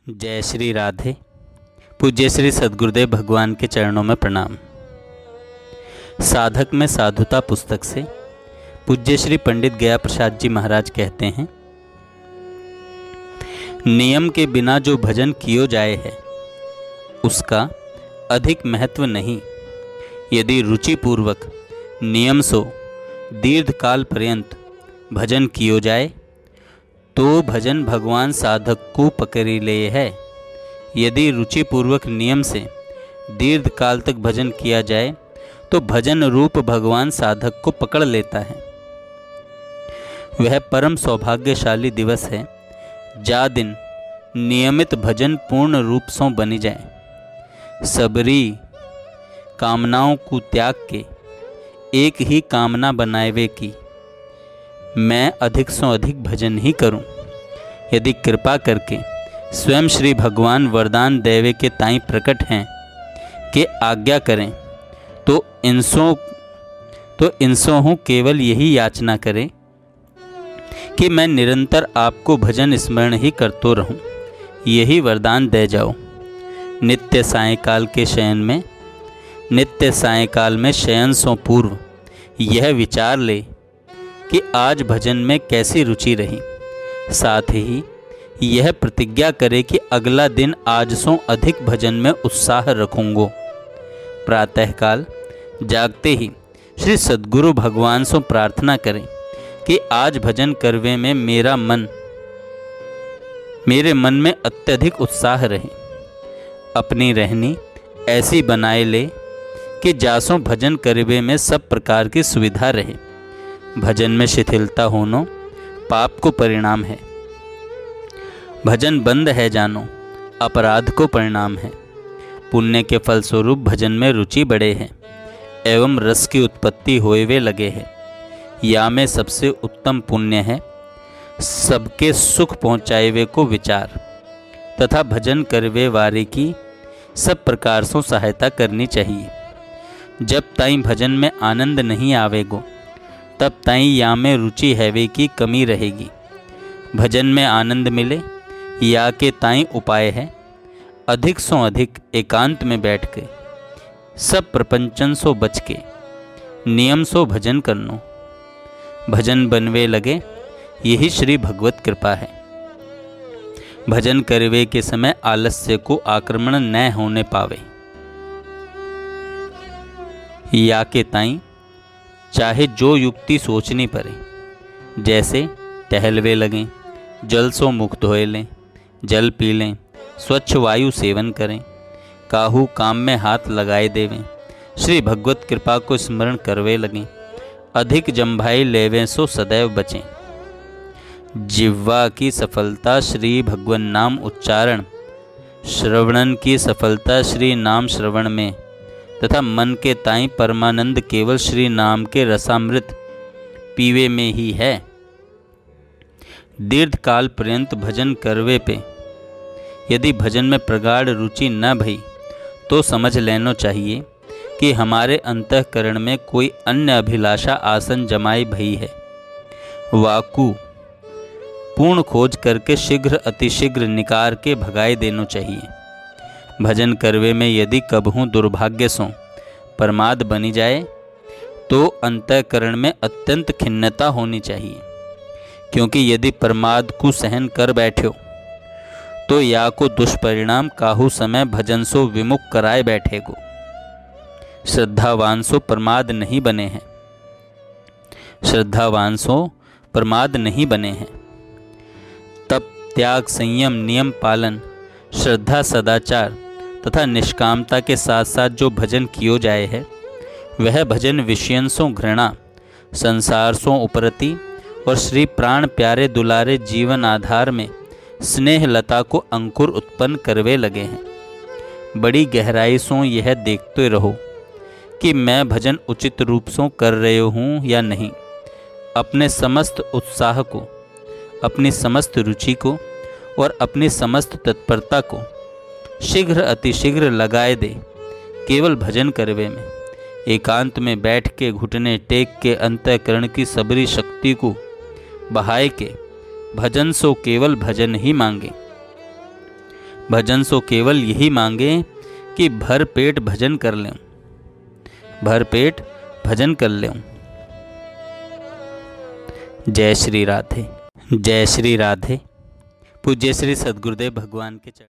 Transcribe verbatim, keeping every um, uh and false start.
जय श्री राधे। पूज्य श्री सद्गुरुदेव भगवान के चरणों में प्रणाम। साधक में साधुता पुस्तक से पूज्य श्री पंडित गया प्रसाद जी महाराज कहते हैं, नियम के बिना जो भजन कियो जाए है उसका अधिक महत्व नहीं। यदि रुचिपूर्वक नियम सो दीर्घ काल पर्यंत भजन कियो जाए तो भजन भगवान साधक को पकड़ी ले है। यदि रुचिपूर्वक नियम से दीर्घ काल तक भजन किया जाए तो भजन रूप भगवान साधक को पकड़ लेता है। वह परम सौभाग्यशाली दिवस है जा दिन नियमित भजन पूर्ण रूप से बनी जाए। सबरी कामनाओं को त्याग के एक ही कामना बनाए कि मैं अधिक से अधिक भजन ही करूं। यदि कृपा करके स्वयं श्री भगवान वरदान देवे के ताई प्रकट हैं कि आज्ञा करें तो इंसों तो इंसों हूँ केवल यही याचना करें कि मैं निरंतर आपको भजन स्मरण ही करतो रहूं। यही वरदान दे जाओ। नित्य सायंकाल के शयन में नित्य सायंकाल में शयन सो पूर्व यह विचार ले कि आज भजन में कैसी रुचि रही। साथ ही यह प्रतिज्ञा करे कि अगला दिन आज सो अधिक भजन में उत्साह रखूंगो। प्रातःकाल जागते ही श्री सद्गुरु भगवान से प्रार्थना करें कि आज भजन करवे में मेरा मन मेरे मन में अत्यधिक उत्साह रहे। अपनी रहनी ऐसी बनाए ले कि जासों भजन करवे में सब प्रकार की सुविधा रहे। भजन में शिथिलता होनो पाप को परिणाम है। भजन बंद है जानो अपराध को परिणाम है। पुण्य के फलस्वरूप भजन में रुचि बढ़े है एवं रस की उत्पत्ति होए वे लगे है। या में सबसे उत्तम पुण्य है सबके सुख पहुँचाए वे को विचार तथा भजन करवे वारे की सब प्रकार से सहायता करनी चाहिए। जब ताई भजन में आनंद नहीं आवेगो तब ताई या में रुचि हैवे की कमी रहेगी। भजन में आनंद मिले या के ताई उपाय है अधिक सो अधिक एकांत में बैठ के सब प्रपंचन सो बच के नियम सो भजन करनो। भजन बनवे लगे यही श्री भगवत कृपा है। भजन करवे के समय आलस्य को आक्रमण न होने पावे। या के ताई चाहे जो युक्ति सोचनी पड़े, जैसे टहलवे लगें, जल सो मुख धोए लें, जल पी लें, स्वच्छ वायु सेवन करें, काहू काम में हाथ लगाए देवें, श्री भगवत कृपा को स्मरण करवे लगें, अधिक जम्भाई लेवें सो सदैव बचें। जिह्वा की सफलता श्री भगवन नाम उच्चारण, श्रवणन की सफलता श्री नाम श्रवण में तथा मन के ताई परमानंद केवल श्री नाम के रसामृत पीवे में ही है। दीर्घ काल पर्यंत भजन करवे पे यदि भजन में प्रगाढ़ रुचि न भई तो समझ लेना चाहिए कि हमारे अंतःकरण में कोई अन्य अभिलाषा आसन जमाई भई है। वाकु पूर्ण खोज करके शीघ्र अतिशीघ्र निकार के भगाए देना चाहिए। भजन करवे में यदि कबहू दुर्भाग्य सो प्रमाद बनी जाए तो अंतःकरण में अत्यंत खिन्नता होनी चाहिए, क्योंकि यदि प्रमाद को सहन कर बैठो तो या को दुष्परिणाम काहू समय भजन सो विमुख कराए बैठेगो। श्रद्धावान सो प्रमाद नहीं बने हैं श्रद्धावान सो प्रमाद नहीं बने हैं तब त्याग संयम नियम पालन श्रद्धा सदाचार तथा निष्कामता के साथ साथ जो भजन कियो जाए है वह भजन विषयन सो घृणा संसार सो उपरति और श्री प्राण प्यारे दुलारे जीवन आधार में स्नेह लता को अंकुर उत्पन्न करवे लगे हैं। बड़ी गहराई सो यह देखते रहो कि मैं भजन उचित रूप से कर रहे हूँ या नहीं। अपने समस्त उत्साह को, अपनी समस्त रुचि को और अपनी समस्त तत्परता को शीघ्र अतिशीघ्र लगाए दे केवल भजन करवे में। एकांत में बैठ के घुटने टेक के अंतःकरण की सबरी शक्ति को बहाए के भजन सो केवल भजन ही मांगे। भजन सो केवल यही मांगे कि भर पेट भजन कर लें, भर पेट भजन कर लें। जय श्री राधे, जय श्री राधे। पूज्य श्री सद्गुरुदेव भगवान के चरण।